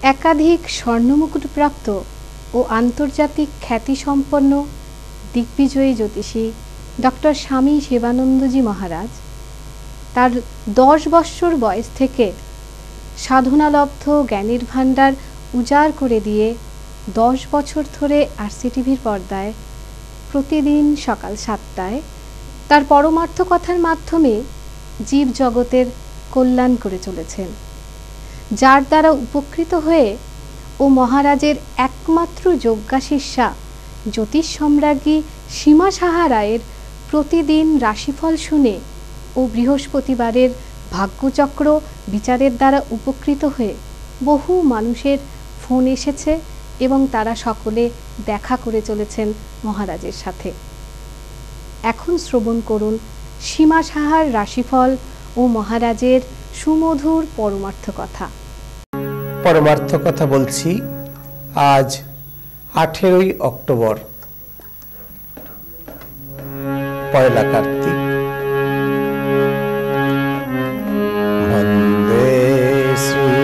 একাধিক স্বর্ণমুকুটপ্রাপ্ত ও আন্তর্জাতিক খ্যাতিসম্পন্ন দিগ্বিজয়ী জ্যোতিষী ডক্টর স্বামী শিবানন্দজি মহারাজ তার 10 বৎসর বয়স থেকে সাধনালব্ধ জ্ঞানের ভাণ্ডার উজাড় করে দিয়ে 10 বছর ধরে আরসিটিভির পর্দায় প্রতিদিন সকাল 7টায় তার পরমার্থ কথার মাধ্যমে জীব জগতের কল্যাণ করে চলেছেন, যার দ্বারা উপকৃত হয়ে ও মহারাজের একমাত্র যোগ্যা শিষ্যা জ্যোতিষ সম্রাজ্ঞী সীমা সাহা রায়ের প্রতিদিন রাশিফল শুনে ও বৃহস্পতিবারের ভাগ্যচক্র বিচারের দ্বারা উপকৃত হয়ে বহু মানুষের ফোন এসেছে এবং তারা সকলে দেখা করে চলেছেন মহারাজের সাথে। এখন শ্রবণ করুন সীমা সাহার রাশিফল ও মহারাজের সুমধুর পরমার্থ কথা। পরমার্থ কথা বলছি আজ 18ই অক্টোবর, পয়লা কার্তিক। বন্দে শ্রী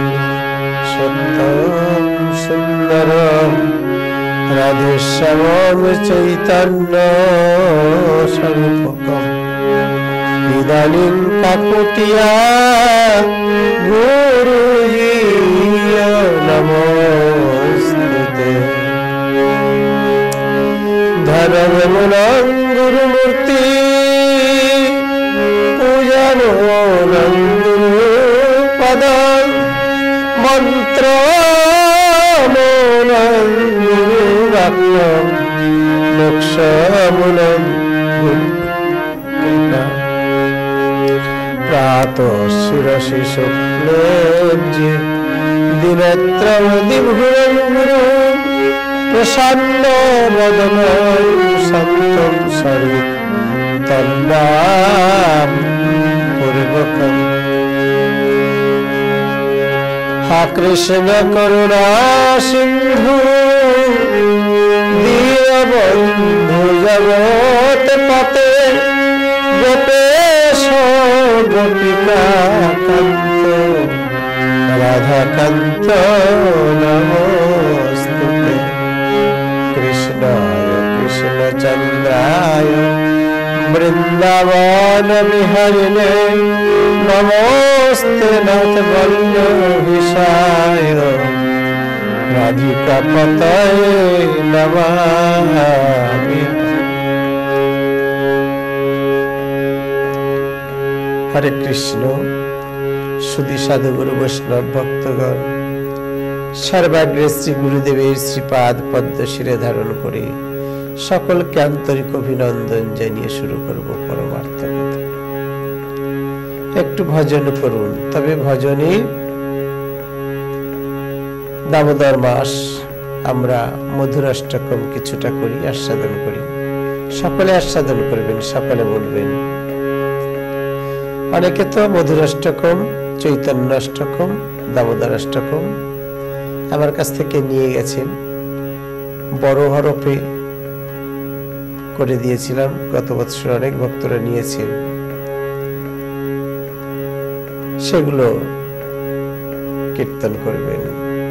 সত্যম সুন্দরম রাধেশ্যামম চৈতন্য স্বরূপকম ইদানীং কাকুটিয়া গুরুজি নমস্তুতে। ধর্মমূলং গুরুমূর্তি পূজনমূলং গুরুপদং মন্ত্রমূলং গুরুবাক্যং মোক্ষমূলং প্রাতঃ শিরসি শুক্লজ্জে দিনত্রং দিভুরং গুরু প্রসন্ন বদনং সত্যং সরিত তন্নাম পূর্বকম। হা কৃষ্ণ করুণা সিন্ধু দীনবন্ধু জগৎ পতে গোপেশ গোপিকা কান্ত রাধাকান্ত নমস্তুতে। কৃষ্ণায় কৃষ্ণচন্দ্রায় বৃন্দাবন বিহারিণে নমস্তে নাথ বল্লভীশায় রাধিকা পতয়ে নমামি। হরে কৃষ্ণ। সুধী সাধুগুরু বৈষ্ণব ভক্তগণ, সর্বাগ্রে শ্রী গুরুদেবের শ্রীপাদ পদ্ম শিরে ধারণ করে সকলকে আন্তরিক অভিনন্দন জানিয়ে শুরু করব পরমার্থ কথা। একটু ভজন করুন, তবে ভজনে দামোদর মাস আমরা মধুরাষ্টকম কিছুটা করি, আস্বাদন করি। সকলে আস্বাদন করবেন, সকলে বলবেন। অনেকে তো মধুরাষ্টকম, চৈতন্যাষ্টকম, দামোদরাষ্টকম আমার কাছ থেকে নিয়ে গেছেন। বড় হরফে করে দিয়েছিলাম, গত বছর অনেক ভক্তরা নিয়েছেন। সেগুলো কীর্তন করবেন।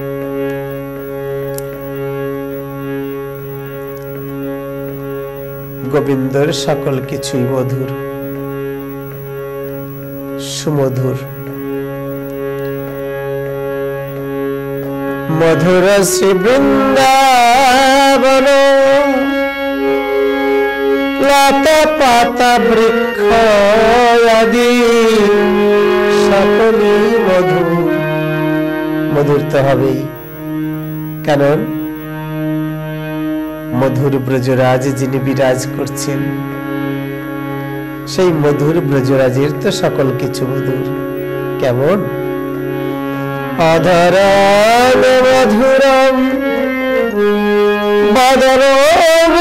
গোবিন্দর সকল কিছুই মধুর, সুমধুর। মধুর শ্রী বৃন্দাবন লতা পাতা বৃক্ষ আদি সকলই মধুর। মধুর তো হবেই, কারণ মধুর ব্রজরাজ যিনি বিরাজ করছেন, সেই মধুর ব্রজরাজের তো সকল কিছু মধুর। কেমন? অধরাম মধুরম বদরম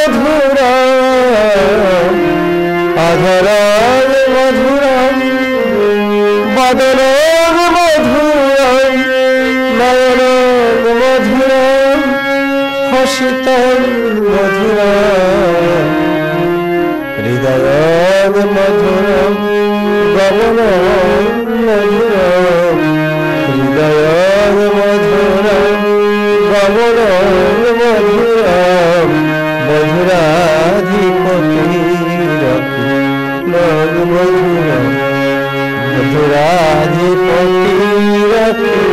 মধুরম, অধরাম মধুরম বদরম মধুরম, নয়নম মধুরম হসিতম মধুরম, হৃদয়ম মধুরম গমনম মধুরম, হৃদয়ম মধুরম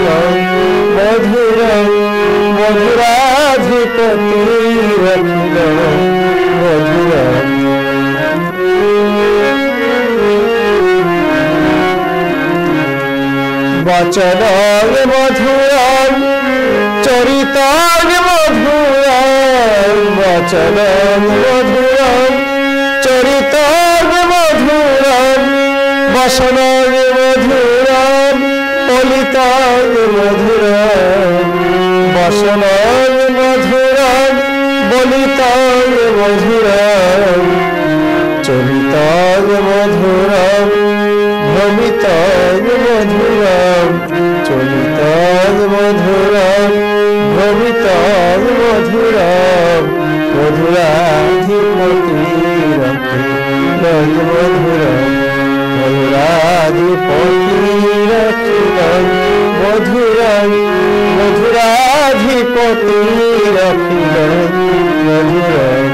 মধুর মধুরাধিপতি রাখিল মধুর বচন মধুর চরিত মধুর বচন মধুর চরিত মধুর বসন মধুর পলিত মধুর বসন মধুর বলিত মধুর চরিত মধুর ভ্রমিত মধুর চলিত মধুর ভ্রমিত মধুর মধুরাধিপতি মধুর মধুরাধিপতি মধুর মধুরাধিপতি মধুর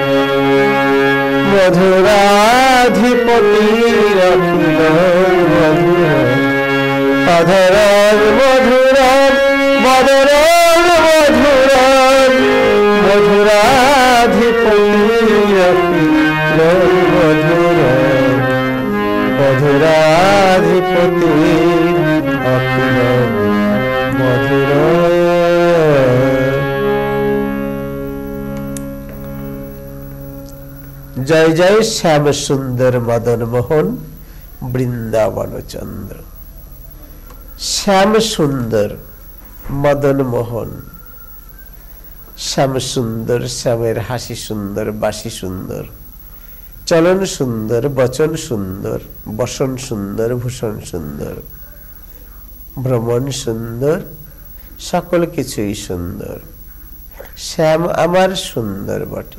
মধুরাধিপতি রাখিল মধুর অধর মধুর বদর মধুর মধুরাধিপতি রাখিল মধুর মধুরাধিপতি রাখিল মধুর। জয় জয় শ্যাম সুন্দর মদন মোহন বৃন্দাবন চন্দ্র। শ্যাম সুন্দর মদন মোহন, শ্যাম সুন্দর, শ্যামের হাসি সুন্দর, বাসি সুন্দর, চলন সুন্দর, বচন সুন্দর, বসন সুন্দর, ভূষণ সুন্দর, ভ্রমণ সুন্দর, সকল কিছুই সুন্দর। শ্যাম আমার সুন্দর বটে।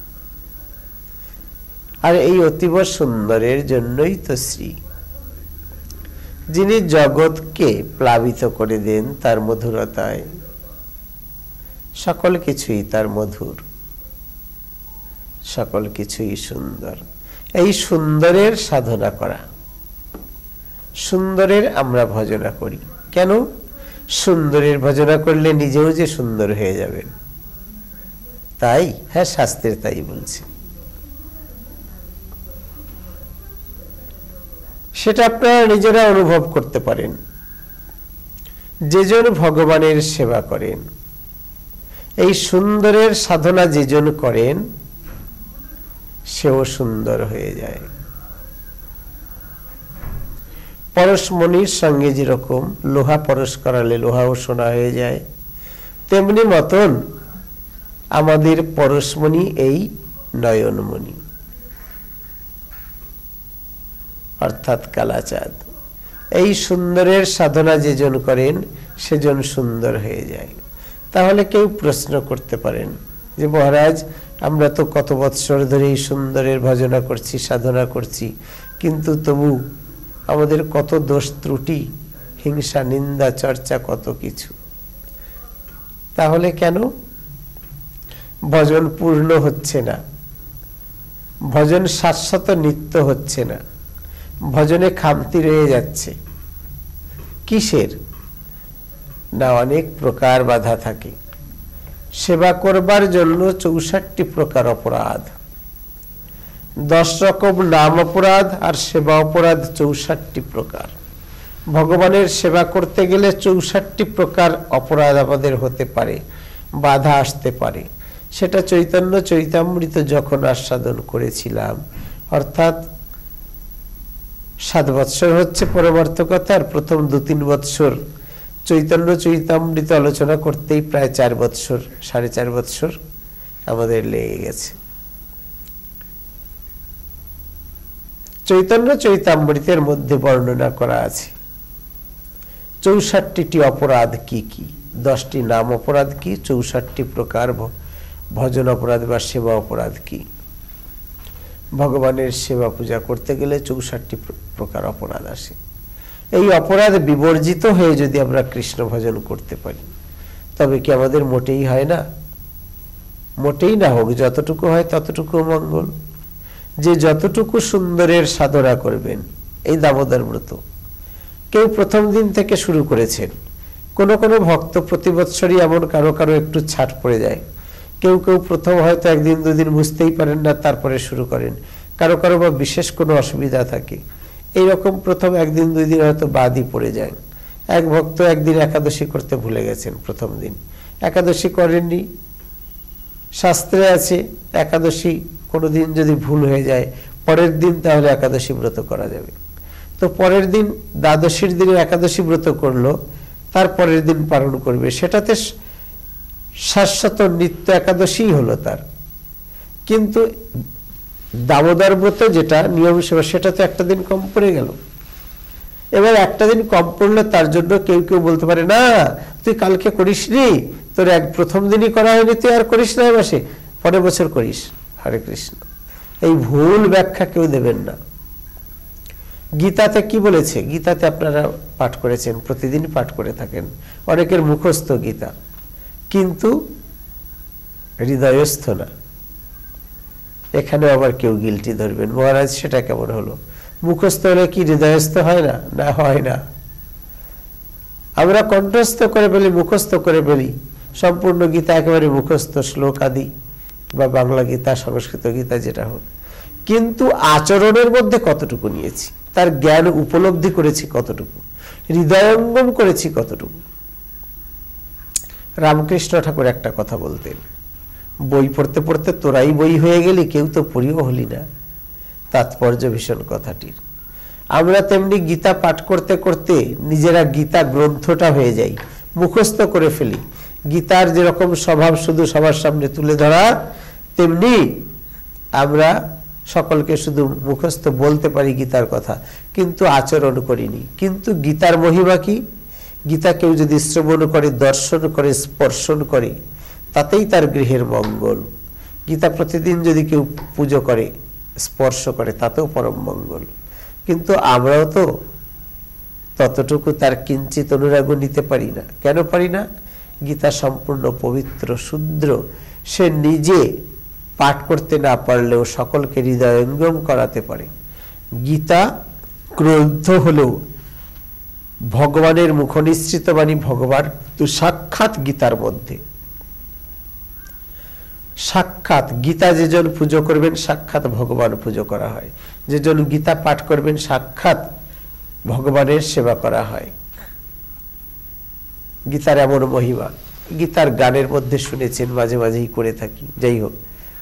আর এই অতীব সুন্দরের জন্যই তো শ্রী, যিনি জগৎকে প্লাবিত করে দেন তার মধুরতায়, সকল কিছুই তার মধুর, সকল কিছুই সুন্দর। এই সুন্দরের সাধনা করা, সুন্দরের আমরা ভজনা করি। কেন? সুন্দরের ভজনা করলে নিজেও যে সুন্দর হয়ে যাবেন, তাই। হ্যাঁ, শাস্ত্রের তাই বলছে। সেটা আপনারা নিজেরা অনুভব করতে পারেন। যেজন ভগবানের সেবা করেন, এই সুন্দরের সাধনা যেজন করেন, সেও সুন্দর হয়ে যায়। পরশমণির সঙ্গে যেরকম লোহা পরশ করালে লোহাও সোনা হয়ে যায়, তেমনি মতন আমাদের পরশমণি এই নয়নমণি, অর্থাৎ কালাচাঁদ। এই সুন্দরের সাধনা যেজন করেন সেজন সুন্দর হয়ে যায়। তাহলে কেউ প্রশ্ন করতে পারেন যে মহারাজ, আমরা তো কত বৎসর ধরে এই সুন্দরের ভজনা করছি, সাধনা করছি, কিন্তু তবু আমাদের কত দোষ ত্রুটি, হিংসা, নিন্দা, চর্চা, কত কিছু। তাহলে কেন ভজন পূর্ণ হচ্ছে না? ভজন শাশ্বত নিত্য হচ্ছে না, ভজনে খামতি রয়ে যাচ্ছে। কিসের? না, অনেক প্রকার বাধা থাকে। সেবা করবার জন্য 64 প্রকার অপরাধ, 10 রকম নাম অপরাধ আর সেবা অপরাধ 64 প্রকার। ভগবানের সেবা করতে গেলে 64 প্রকার অপরাধ আমাদের হতে পারে, বাধা আসতে পারে। সেটা চৈতন্য চৈতামৃত যখন আস্বাদন করেছিলাম, অর্থাৎ 7 বৎসর হচ্ছে পরমার্থকতা, আর প্রথম 2-3 বৎসর চৈতন্য চৈতামৃত আলোচনা করতেই প্রায় 4 বৎসর, 4.5 বৎসর আমাদের লেগে গেছে। চৈতন্য চৈতামৃতের মধ্যে বর্ণনা করা আছে 64টি অপরাধ কি কি, 10টি নাম অপরাধ কি, 64 প্রকার ভজন অপরাধ বা সেবা অপরাধ কি। ভগবানের সেবা পূজা করতে গেলে 64 প্রকার অপরাধ আসে। এই অপরাধ বিবর্জিত হয়ে যদি আমরা কৃষ্ণ ভজন করতে পারি, তবে কি আমাদের মোটেই হয় না? মোটেই না হোক, যতটুকু হয় ততটুকু মঙ্গল। যে যতটুকু সুন্দরের সাধনা করবেন, এই দামোদর ব্রত কেউ প্রথম দিন থেকে শুরু করেছেন, কোনো কোনো ভক্ত প্রতি বৎসরই এমন কারো কারো একটু ছাট পড়ে যায়। কেউ কেউ প্রথম হয়তো একদিন দুদিন বুঝতেই পারেন না, তারপরে শুরু করেন। কারো কারো বা বিশেষ কোনো অসুবিধা থাকে, এইরকম প্রথম একদিন দুই দিন হয়তো বাদই পড়ে যায়। এক ভক্ত একদিন একাদশী করতে ভুলে গেছেন, প্রথম দিন একাদশী করেননি। শাস্ত্রে আছে একাদশী কোনোদিন যদি ভুল হয়ে যায় পরের দিন তাহলে একাদশী ব্রত করা যাবে। তো পরের দিন দ্বাদশীর দিনে একাদশী ব্রত করলো, তার পরের দিন পালন করবে, সেটাতে শাশ্বত নিত্য একাদশী হলো তার। কিন্তু দামোদর ব্রত যেটা নিয়ম সেবা, সেটা তো একটা দিন কম পড়ে গেল। এবার একটা দিন কম পড়লে তার জন্য কেউ কেউ বলতে পারে না তুই কালকে করিস নি, তোর প্রথম দিনই করা হয়নি, তুই আর করিস না, মাসে পরের বছর করিস। হরে কৃষ্ণ। এই ভুল ব্যাখ্যা কেউ দেবেন না। গীতাতে কি বলেছে? গীতাতে আপনারা পাঠ করেছেন, প্রতিদিন পাঠ করে থাকেন, অনেকের মুখস্থ গীতা, কিন্তু হৃদয়স্থ না। এখানে আবার কেউ গিলটি ধরবেন, মহারাজ সেটা কেমন হলো? মুখস্থ হলে কি হৃদয়স্থ হয় না? না, হয় না। আমরা কণ্ঠস্থ করে ফেলি, মুখস্থ করে ফেলি সম্পূর্ণ গীতা, একেবারে মুখস্থ শ্লোক আদি, বা বাংলা গীতা, সংস্কৃত গীতা যেটা হোক, কিন্তু আচরণের মধ্যে কতটুকু নিয়েছি, তার জ্ঞান উপলব্ধি করেছি কতটুকু, হৃদয়ঙ্গম করেছি কতটুকু। রামকৃষ্ণ ঠাকুর একটা কথা বলতেন, বই পড়তে পড়তে তোরাই বই হয়ে গেলি, কেউ তো পড়িও হলি না। তাৎপর্য ভীষণ কথাটির। আমরা তেমনি গীতা পাঠ করতে করতে নিজেরা গীতা গ্রন্থটা হয়ে যাই, মুখস্থ করে ফেলি। গীতার যেরকম স্বভাব শুধু সবার সামনে তুলে ধরা, তেমনি আমরা সকলকে শুধু মুখস্থ বলতে পারি গীতার কথা, কিন্তু আচরণ করিনি। কিন্তু গীতার মহিমা কি? গীতা কেউ যদি শ্রবণ করে, দর্শন করে, স্পর্শন করে, তাতেই তার গৃহের মঙ্গল। গীতা প্রতিদিন যদি কেউ পুজো করে, স্পর্শ করে, তাতেও পরম মঙ্গল। কিন্তু আমরাও তো ততটুকু তার কিঞ্চিত অনুরাগ নিতে পারি না। কেন পারি না? গীতা সম্পূর্ণ পবিত্র, শুদ্ধ। সে নিজে পাঠ করতে না পারলেও সকলকে হৃদয়ঙ্গম করাতে পারে। গীতা গ্রন্থ হলেও ভগবানের মুখনিসৃত বাণী, ভগবান তো সাক্ষাৎ গীতার মধ্যে। সাক্ষাৎ গীতা যেজন পুজো করবেন, সাক্ষাৎ ভগবান পুজো করা হয়। যেজন গীতা পাঠ করবেন, সাক্ষাৎ ভগবানের সেবা করা হয়। গীতার এমন মহিমা, গীতার গানের মধ্যে শুনেছেন, মাঝে মাঝেই করে থাকি। যাই হোক,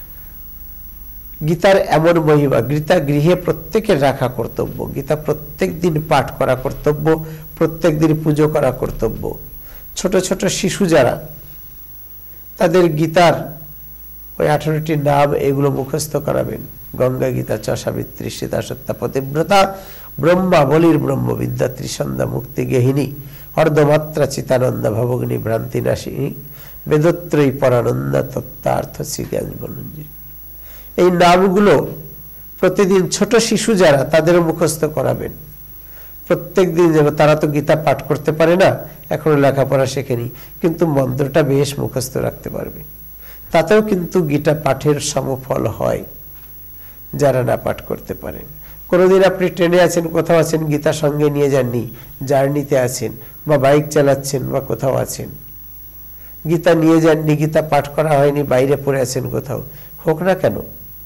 গীতার এমন মহিমা, গীতা গৃহে প্রত্যেকের রাখা কর্তব্য, গীতা প্রত্যেক দিন পাঠ করা কর্তব্য, প্রত্যেক দিন পুজো করা কর্তব্য। ছোট ছোট শিশু যারা, তাদের গীতার ওই 18টি নাম এগুলো মুখস্থ করাবেন। গঙ্গা গীতা, চ সাবিত্রী, সীতা, সত্যা, পতিব্রতা, ব্রহ্মা, বলির ব্রহ্ম বিদ্যা, ত্রিসন্ধ্যা, মুক্তি গেহিনী, অর্ধমাত্রা, চিতানন্দা, ভবগ্নি, ভ্রান্তি নাশিনী, বেদত্রয়ী, পরানন্দা, তত্ত্বার্থ, শ্রীজ্ঞানবনঞ্জী। এই নামগুলো প্রতিদিন ছোট শিশু যারা, তাদেরও মুখস্থ করাবেন প্রত্যেক দিন। যেন তারা তো গীতা পাঠ করতে পারে না, এখনো লেখাপড়া শেখেনি, কিন্তু মন্ত্রটা বেশ মুখস্থ রাখতে পারবে। তাতেও কিন্তু গীতা পাঠের সমফল হয় যারা না পাঠ করতে পারেন। কোনোদিন আপনি ট্রেনে আছেন, কোথাও আছেন, গীতা সঙ্গে নিয়ে যাননি, জার্নিতে আছেন বা বাইক চালাচ্ছেন বা কোথাও আছেন, গীতা নিয়ে যাননি, গীতা পাঠ করা হয়নি, বাইরে পড়ে আছেন কোথাও, হোক না কেন,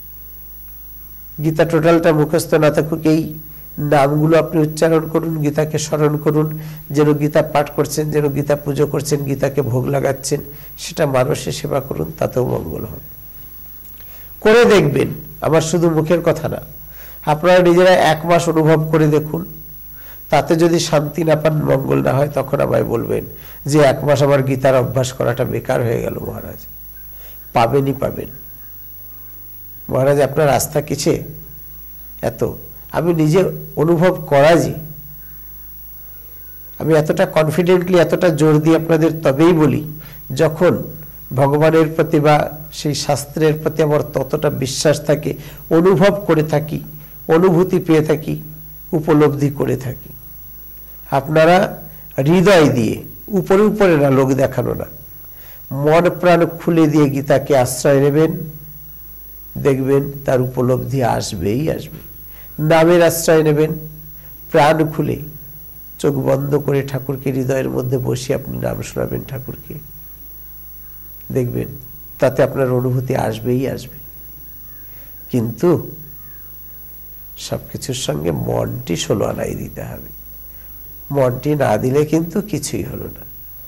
গীতা টোটালটা মুখস্থ না থাকুক, এই নামগুলো আপনি উচ্চারণ করুন, গীতাকে স্মরণ করুন, যেন গীতা পাঠ করছেন, যেন গীতা পুজো করছেন, গীতাকে ভোগ লাগাচ্ছেন, সেটা মানুষের সেবা করুন, তাতেও মঙ্গল হবে। করে দেখবেন, আমার শুধু মুখের কথা না, আপনারা নিজেরা 1 মাস অনুভব করে দেখুন। তাতে যদি শান্তি না পান, মঙ্গল না হয়, তখন আমায় বলবেন যে 1 মাস আমার গীতার অভ্যাস করাটা বেকার হয়ে গেল। মহারাজ পাবেনই পাবেন। মহারাজ আপনার আস্থা কিছে এত? আমি নিজে অনুভব করা, যে আমি এতটা কনফিডেন্টলি, এতটা জোর দিয়ে আপনাদের তবেই বলি যখন ভগবানের প্রতি বা সেই শাস্ত্রের প্রতি আমার ততটা বিশ্বাস থাকে, অনুভব করে থাকি, অনুভূতি পেয়ে থাকি, উপলব্ধি করে থাকি। আপনারা হৃদয় দিয়ে, উপরে উপরে না, লোক দেখানো না, মন প্রাণ খুলে দিয়ে গীতাকে আশ্রয় নেবেন, দেখবেন তার উপলব্ধি আসবেই আসবে। নামের আশ্রয় নেবেন প্রাণ খুলে, চোখ বন্ধ করে ঠাকুরকে হৃদয়ের মধ্যে বসে আপনি নাম শোনাবেন ঠাকুরকে, দেখবেন তাতে আপনার অনুভূতি আসবেই আসবে। কিন্তু সবকিছুর সঙ্গে মনটি 16 আনাই দিতে হবে। মনটি না দিলে কিন্তু কিছুই হলো না।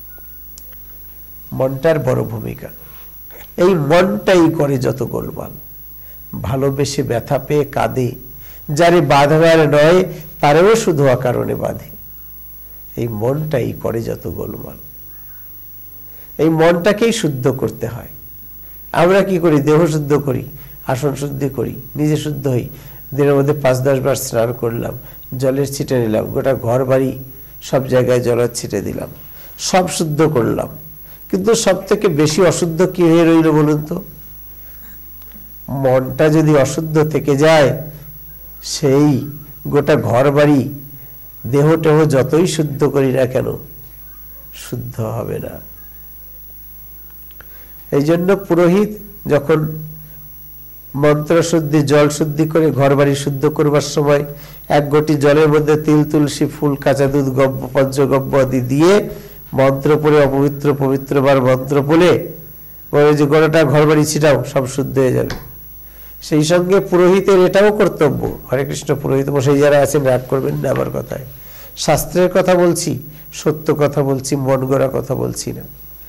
মনটার বড় ভূমিকা। এই মনটাই করে যত গোলমাল। ভালোবেসে ব্যথা পেয়ে কাঁদে, যারে বাঁধবার নয় তারেও শুধু অকারণে বাঁধে। এই মনটাই করে যত গোলমাল। এই মনটাকেই শুদ্ধ করতে হয়। আমরা কি করি? দেহ শুদ্ধ করি, আসন শুদ্ধি করি, নিজে শুদ্ধ হই। দিনের মধ্যে 5-10 বার স্নান করলাম, জলের ছিটে নিলাম, গোটা ঘর বাড়ি সব জায়গায় জলের ছিটে দিলাম, সব শুদ্ধ করলাম। কিন্তু সব থেকে বেশি অশুদ্ধ কি হয়ে রইল বলুন তো? মনটা যদি অশুদ্ধ থেকে যায়, সেই গোটা ঘর বাড়ি দেহ টেহ যতই শুদ্ধ করি না কেন শুদ্ধ হবে না। এই জন্য পুরোহিত যখন মন্ত্র শুদ্ধি, জল শুদ্ধি করে ঘর বাড়ি শুদ্ধ করবার সময় 1 ঘটি জলের মধ্যে তিল, তুলসী, ফুল, কাঁচা দুধ, গব্য, পঞ্চগব্য আদি দিয়ে মন্ত্র পড়ে অপবিত্র পবিত্রবার মন্ত্র পড়ে ওই যে গোটাটা ঘর বাড়ি ছিটাও, সব শুদ্ধ হয়ে যাবে। সেই সঙ্গে পুরোহিতের এটাও কর্তব্য। হরে কৃষ্ণ পুরোহিত মশাই যারা আছেন রাগ করবেন না আমার কথায়, শাস্ত্রের কথা বলছি, সত্য কথা বলছি, মন গড়া কথা বলছি না।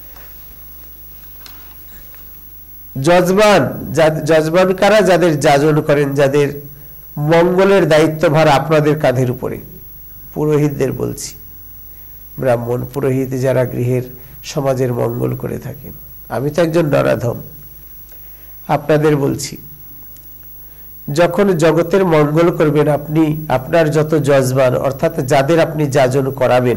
যজমান কারা? যাদের যাজন করেন, যাদের মঙ্গলের দায়িত্বভার আপনাদের কাঁধের উপরে, পুরোহিতদের বলছি। ব্রাহ্মণ পুরোহিত যারা গৃহের সমাজের মঙ্গল করে থাকেন। আমি তো একজন নরাধম, আপনাদের বলছি, যখন জগতের মঙ্গল করবেন আপনি, আপনার যত যজমান অর্থাৎ যাদের আপনি যাজন করাবেন,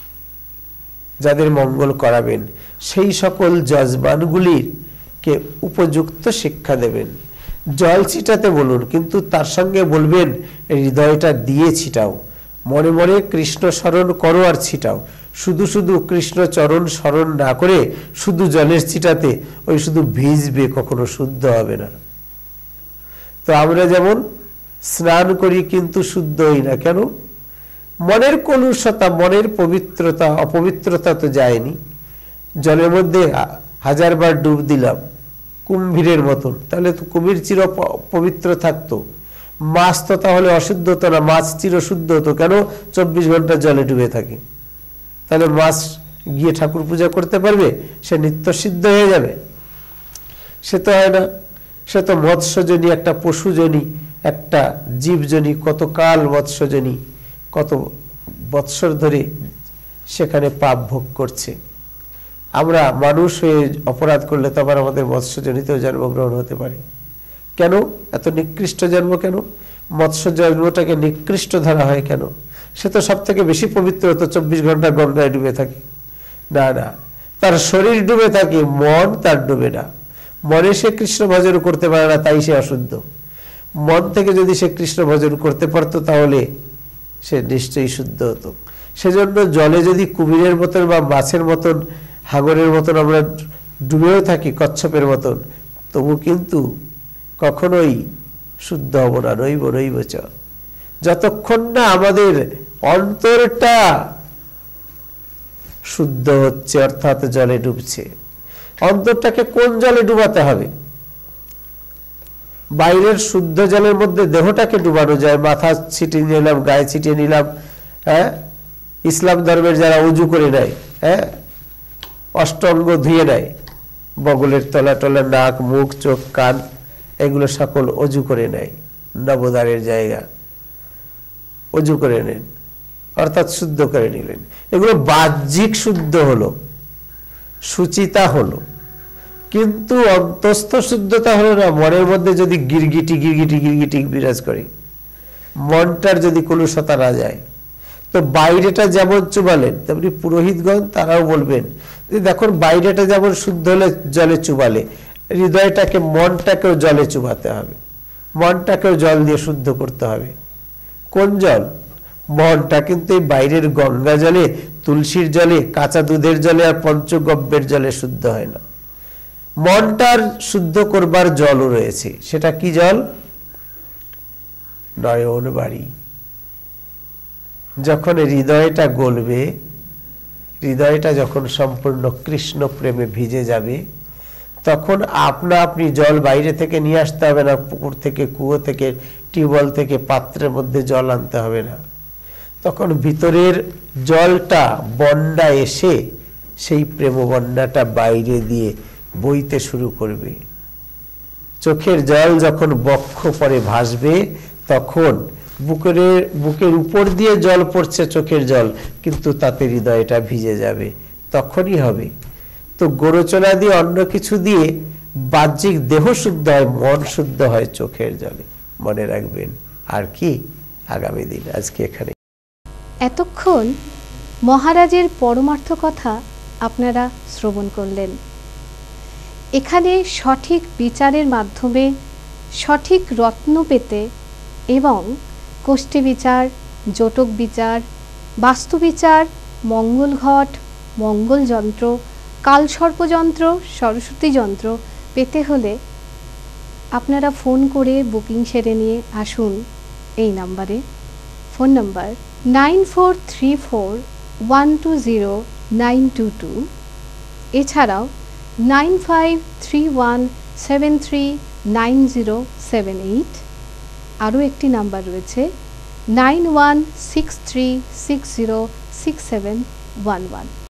যাদের মঙ্গল করাবেন, সেই সকল যজমানগুলির কে উপযুক্ত শিক্ষা দেবেন। জল ছিটাতে বলুন, কিন্তু তার সঙ্গে বলবেন হৃদয়টা দিয়ে ছিটাও, মনে মনে কৃষ্ণ স্মরণ করো আর ছিটাও। শুধু শুধু কৃষ্ণ চরণ স্মরণ না করে শুধু জলের ছিটাতে ওই শুধু ভিজবে, কখনো শুদ্ধ হবে না। তো আমরা যেমন স্নান করি কিন্তু শুদ্ধ হই না কেন? মনের কলুষতা, মনের পবিত্রতা অপবিত্রতা তো যায়নি। জলের মধ্যে 1000 বার ডুব দিলাম কুম্ভীরের মতন, তাহলে তো কুমির চির পবিত্র থাকতো। মাছ তো তাহলে অশুদ্ধ হতো না, মাছ চির শুদ্ধ হতো। কেন? 24 ঘন্টা জলে ডুবে থাকে। তাহলে মাছ গিয়ে ঠাকুর পূজা করতে পারবে? সে নিত্য সিদ্ধ হয়ে যাবে? সে তো হয় না। সে তো মৎস্যজনী, একটা পশুজনী, একটা জীবজনী, কতকাল মৎস্যজনী, কত বৎসর ধরে সেখানে পাপ ভোগ করছে। আমরা মানুষ হয়ে অপরাধ করলে তো আবার আমাদের মৎস্যজনিতেও জন্মগ্রহণ হতে পারে। কেন এত নিকৃষ্ট জন্ম? কেন মৎস্য জন্মটাকে নিকৃষ্ট ধরা হয়? কেন? সে তো সব থেকে বেশি পবিত্র, তো 24 ঘন্টা গঙ্গায় ডুবে থাকে। না না, তার শরীর ডুবে থাকে, মন তার ডুবে না। মনে সে কৃষ্ণ ভজন করতে পারে না, তাই সে অশুদ্ধ। মন থেকে যদি সে কৃষ্ণ ভজন করতে পারতো তাহলে সে নিশ্চয়ই শুদ্ধ হতো। সেজন্য জলে যদি কুমিরের মতন বা মাছের মতন, হাঙরের মতন আমরা ডুবেও থাকি, কচ্ছপের মতন, তবু কিন্তু কখনোই শুদ্ধ হব না। নইব নইব চ, যতক্ষণ না আমাদের অন্তরটা শুদ্ধ হচ্ছে, অর্থাৎ জলে ডুবছে। অন্তরটাকে কোন জলে ডুবাতে হবে? বাইরের শুদ্ধ জলের মধ্যে দেহটাকে ডুবানো যায়, মাথা ছিটিয়ে নিলাম, গায়ে ছিটিয়ে নিলাম। হ্যাঁ, ইসলাম ধর্মের যারা উজু করে নেয়, হ্যাঁ, অষ্টঙ্গ ধুয়ে নেয়, বগলের তলা টলা, নাক, মুখ, চোখ, কান, এগুলো সকল অজু করে নেয়। নবদ্বারের জায়গা অজু করে নেন, অর্থাৎ শুদ্ধ করে নিলেন। এগুলো বাহ্যিক শুদ্ধ হলো, সুচিতা হলো, কিন্তু অন্তস্থ শুদ্ধতা হলো না। মনের মধ্যে যদি গিরগিটি গিরগিটি গিরগিটি বিরাজ করে, মনটার যদি কলুষতা না যায়, তো বাইরেটা যেমন চুবালেন তেমনি পুরোহিতগণ তারাও বলবেন যে দেখুন, বাইরেটা যেমন শুদ্ধ হলে জলে চুবালে, হৃদয়টাকে, মনটাকেও জলে চুবাতে হবে, মনটাকেও জল দিয়ে শুদ্ধ করতে হবে। কোন জল? মনটা কিন্তু এই বাইরের গঙ্গা জলে, তুলসীর জলে, কাঁচা দুধের জলে আর পঞ্চগব্যের জলে শুদ্ধ হয় না। মনটার শুদ্ধ করবার জলও রয়েছে। সেটা কি জল? নয়ন বাড়ি, যখন হৃদয়টা গলবে, হৃদয়টা যখন সম্পূর্ণ কৃষ্ণ প্রেমে ভিজে যাবে, তখন আপনি জল বাইরে থেকে নিয়ে আসতে হবে না, পুকুর থেকে, কুয়ো থেকে, টিউবওয়েল থেকে পাত্রের মধ্যে জল আনতে হবে না। তখন ভিতরের জলটা বন্যা এসে সেই প্রেম বন্যাটা বাইরে দিয়ে বইতে শুরু করবে। চোখের জল যখন বক্ষ পরে ভাসবে, তখন বুকের উপর দিয়ে জল পড়ছে, চোখের জল, কিন্তু তাতে হৃদয়টা ভিজে যাবে, তখনই হবে। তো গোরচনা দিয়ে অন্য কিছু দিয়ে বাহ্যিক দেহ শুদ্ধ হয়, মন শুদ্ধ হয় চোখের জলে, মনে রাখবেন। আর কি, আগামী দিন আজকে এখানে। এতক্ষণ মহারাজের পরমার্থ কথা আপনারা শ্রবণ করলেন। এখানে সঠিক বিচারের মাধ্যমে সঠিক রত্ন পেতে এবং কোষ্ঠী বিচার, জটক বিচার, বাস্তু বিচার, মঙ্গল ঘট, মঙ্গল যন্ত্র, কালসর্পযন্ত্র, সরস্বতী যন্ত্র পেতে হলে আপনারা ফোন করে বুকিং সেরে নিয়ে আসুন এই নাম্বারে। ফোন নাম্বার 9434120922, এছাড়াও 9531739078, আরও একটি নাম্বার রয়েছে 9163606711।